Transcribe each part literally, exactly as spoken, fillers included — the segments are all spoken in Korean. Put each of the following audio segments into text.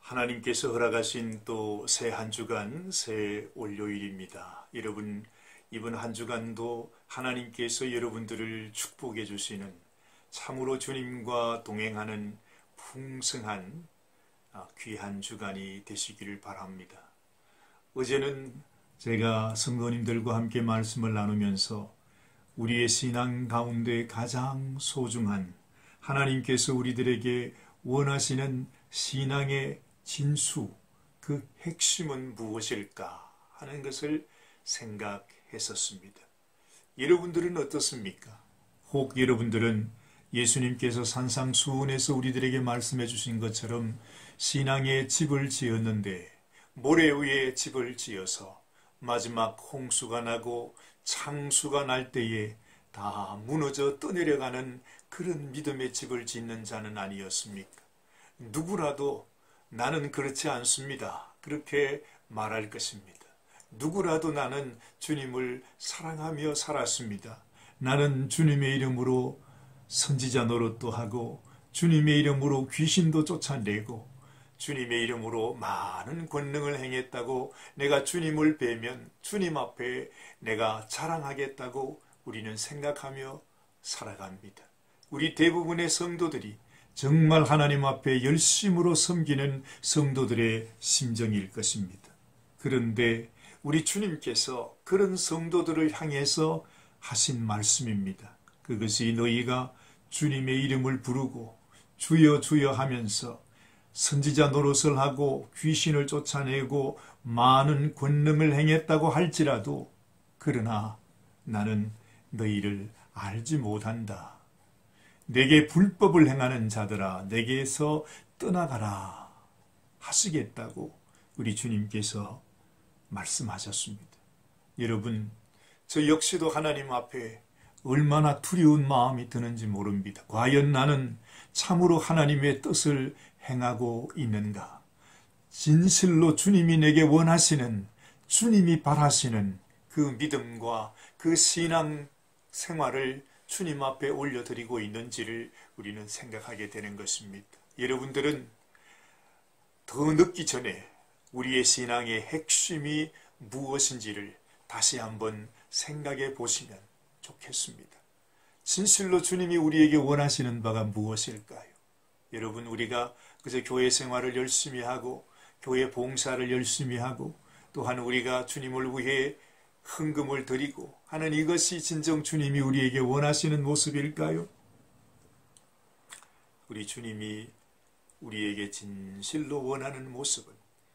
하나님께서 허락하신 또 새 한 주간 새 월요일입니다. 여러분, 이번 한 주간도 하나님께서 여러분들을 축복해 주시는 참으로 주님과 동행하는 풍성한 귀한 주간이 되시기를 바랍니다. 어제는 제가 성도님들과 함께 말씀을 나누면서 우리의 신앙 가운데 가장 소중한 하나님께서 우리들에게 원하시는 신앙의 진수, 그 핵심은 무엇일까 하는 것을 생각했었습니다. 여러분들은 어떻습니까? 혹 여러분들은 예수님께서 산상수훈에서 우리들에게 말씀해 주신 것처럼 신앙의 집을 지었는데 모래 위에 집을 지어서 마지막 홍수가 나고 창수가 날 때에 다 무너져 떠내려가는 그런 믿음의 집을 짓는 자는 아니었습니까? 누구라도 나는 그렇지 않습니다. 그렇게 말할 것입니다. 누구라도 나는 주님을 사랑하며 살았습니다. 나는 주님의 이름으로 선지자 노릇도 하고 주님의 이름으로 귀신도 쫓아내고 주님의 이름으로 많은 권능을 행했다고 내가 주님을 뵈면 주님 앞에 내가 자랑하겠다고 우리는 생각하며 살아갑니다. 우리 대부분의 성도들이 정말 하나님 앞에 열심으로 섬기는 성도들의 심정일 것입니다. 그런데 우리 주님께서 그런 성도들을 향해서 하신 말씀입니다. 그것이 너희가 주님의 이름을 부르고 주여 주여 하면서 선지자 노릇을 하고 귀신을 쫓아내고 많은 권능을 행했다고 할지라도 그러나 나는 너희를 알지 못한다. 내게 불법을 행하는 자들아 내게서 떠나가라 하시겠다고 우리 주님께서 말씀하셨습니다. 여러분, 저 역시도 하나님 앞에 얼마나 두려운 마음이 드는지 모릅니다. 과연 나는 참으로 하나님의 뜻을 행하고 있는가? 진실로 주님이 내게 원하시는, 주님이 바라시는 그 믿음과 그 신앙 생활을 주님 앞에 올려드리고 있는지를 우리는 생각하게 되는 것입니다. 여러분들은 더 늦기 전에 우리의 신앙의 핵심이 무엇인지를 다시 한번 생각해 보시면 좋겠습니다. 진실로 주님이 우리에게 원하시는 바가 무엇일까요? 여러분, 우리가 그저 교회 생활을 열심히 하고 교회 봉사를 열심히 하고 또한 우리가 주님을 위해 헌금을 드리고 하는 이것이 진정 주님이 우리에게 원하시는 모습일까요? 우리 주님이 우리에게 진실로 원하는 모습은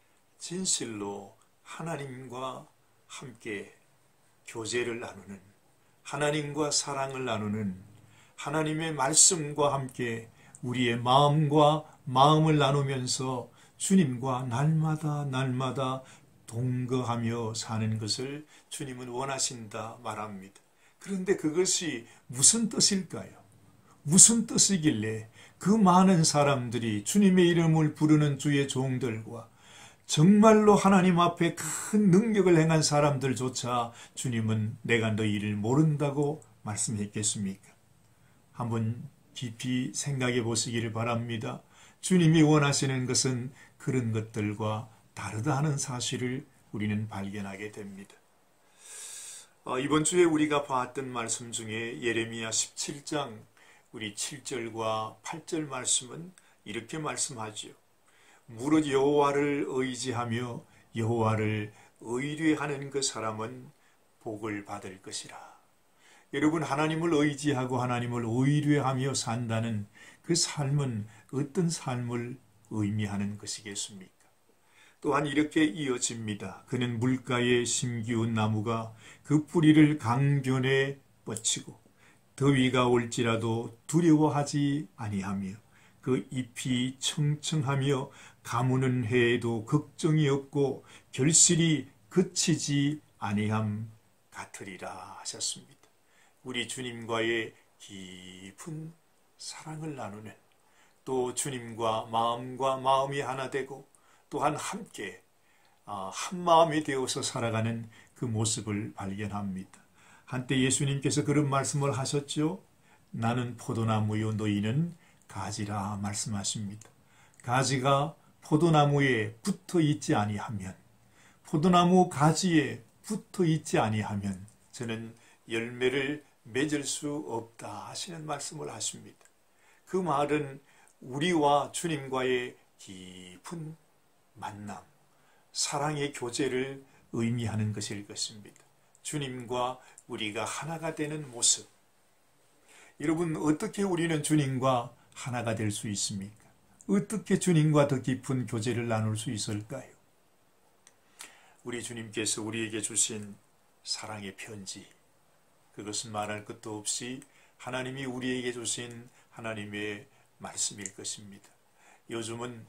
진실로 하나님과 함께 교제를 나누는, 하나님과 사랑을 나누는, 하나님의 말씀과 함께 우리의 마음과 마음을 나누면서 주님과 날마다 날마다 동거하며 사는 것을 주님은 원하신다 말합니다. 그런데 그것이 무슨 뜻일까요? 무슨 뜻이길래 그 많은 사람들이 주님의 이름을 부르는 주의 종들과 정말로 하나님 앞에 큰 능력을 행한 사람들조차 주님은 내가 너희를 모른다고 말씀했겠습니까? 한번 깊이 생각해 보시기를 바랍니다. 주님이 원하시는 것은 그런 것들과 다르다 하는 사실을 우리는 발견하게 됩니다. 어, 이번 주에 우리가 봤던 말씀 중에 예레미야 십칠 장 우리 칠 절과 팔 절 말씀은 이렇게 말씀하지요. 무릇 여호와를 의지하며 여호와를 의뢰하는 그 사람은 복을 받을 것이라. 여러분, 하나님을 의지하고 하나님을 의뢰하며 산다는 그 삶은 어떤 삶을 의미하는 것이겠습니까? 또한 이렇게 이어집니다. 그는 물가에 심기운 나무가 그 뿌리를 강변에 뻗치고 더위가 올지라도 두려워하지 아니하며 그 잎이 청청하며 가무는 해에도 걱정이 없고 결실이 그치지 아니함 같으리라 하셨습니다. 우리 주님과의 깊은 사랑을 나누는, 또 주님과 마음과 마음이 하나 되고 또한 함께 한 마음이 되어서 살아가는 그 모습을 발견합니다. 한때 예수님께서 그런 말씀을 하셨죠. 나는 포도나무요 너희는 가지라 말씀하십니다. 가지가 포도나무에 붙어 있지 아니하면, 포도나무 가지에 붙어 있지 아니하면 저는 열매를 맺을 수 없다 하시는 말씀을 하십니다. 그 말은 우리와 주님과의 깊은 만남, 사랑의 교제를 의미하는 것일 것입니다. 주님과 우리가 하나가 되는 모습. 여러분, 어떻게 우리는 주님과 하나가 될 수 있습니까? 어떻게 주님과 더 깊은 교제를 나눌 수 있을까요? 우리 주님께서 우리에게 주신 사랑의 편지, 그것은 말할 것도 없이 하나님이 우리에게 주신 하나님의 말씀일 것입니다. 요즘은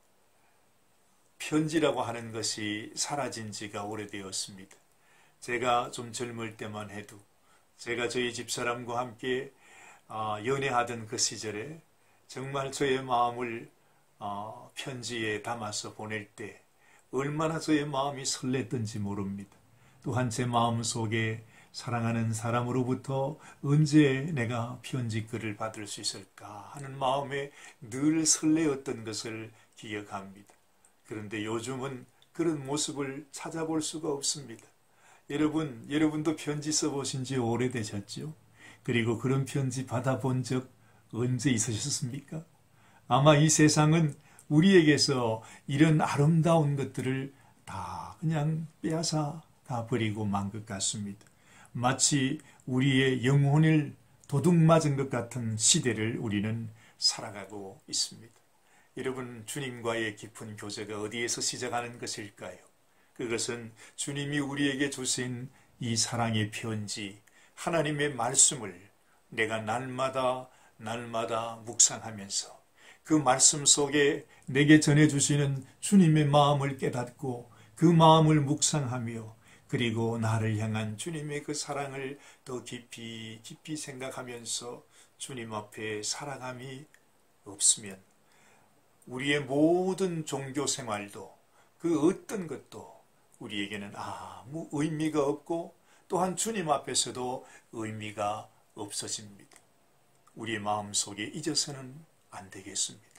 편지라고 하는 것이 사라진 지가 오래되었습니다. 제가 좀 젊을 때만 해도, 제가 저희 집사람과 함께 연애하던 그 시절에 정말 저의 마음을 편지에 담아서 보낼 때 얼마나 저의 마음이 설렜던지 모릅니다. 또한 제 마음 속에 사랑하는 사람으로부터 언제 내가 편지글을 받을 수 있을까 하는 마음에 늘 설레었던 것을 기억합니다. 그런데 요즘은 그런 모습을 찾아볼 수가 없습니다. 여러분, 여러분도 편지 써보신 지 오래되셨죠? 그리고 그런 편지 받아본 적 언제 있으셨습니까? 아마 이 세상은 우리에게서 이런 아름다운 것들을 다 그냥 빼앗아 다 버리고 만 것 같습니다. 마치 우리의 영혼을 도둑맞은 것 같은 시대를 우리는 살아가고 있습니다. 여러분, 주님과의 깊은 교제가 어디에서 시작하는 것일까요? 그것은 주님이 우리에게 주신 이 사랑의 편지, 하나님의 말씀을 내가 날마다 날마다 묵상하면서 그 말씀 속에 내게 전해주시는 주님의 마음을 깨닫고 그 마음을 묵상하며 그리고 나를 향한 주님의 그 사랑을 더 깊이 깊이 생각하면서 주님 앞에 살아감이 없으면 우리의 모든 종교 생활도 그 어떤 것도 우리에게는 아무 의미가 없고 또한 주님 앞에서도 의미가 없어집니다. 우리의 마음속에 잊어서는 안 되겠습니다.